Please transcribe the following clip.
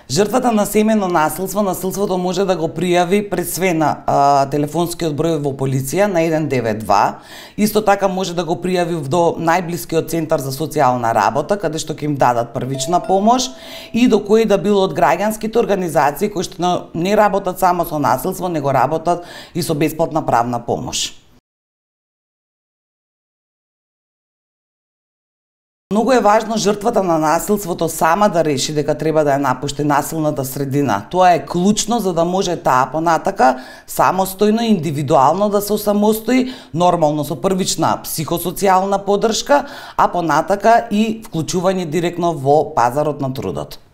Жртвата на семејно насилство, насилството може да го пријави пред све на телефонскиот број во полиција на 192. Исто така може да го пријави до најблискиот центар за социјална работа, каде што ќе им дадат првична помош, и до кои да било од граѓанските организации кои што не работат само со насилство, него работат и со бесплатна правна помош. Многу е важно жртвата на насилството сама да реши дека треба да ја напушти насилната средина. Тоа е клучно за да може таа понатака самостојно и индивидуално да се осамостои, нормално со првична психосоцијална поддршка, а понатака и вклучување директно во пазарот на трудот.